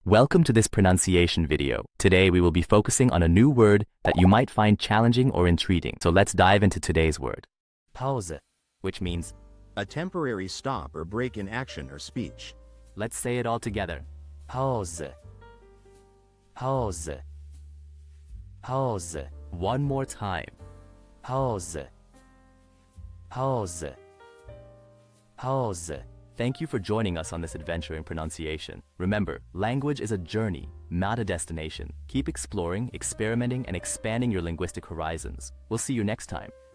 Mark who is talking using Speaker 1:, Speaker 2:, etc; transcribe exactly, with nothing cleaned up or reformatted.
Speaker 1: Welcome to this pronunciation video. Today we will be focusing on a new word that you might find challenging or intriguing. So let's dive into today's word. Pause, which means
Speaker 2: a temporary stop or break in action or speech.
Speaker 1: Let's say it all together. Pause. Pause. Pause. One more time. Pause. Pause. Pause. Thank you for joining us on this adventure in pronunciation. Remember, language is a journey, not a destination. Keep exploring, experimenting, and expanding your linguistic horizons. We'll see you next time.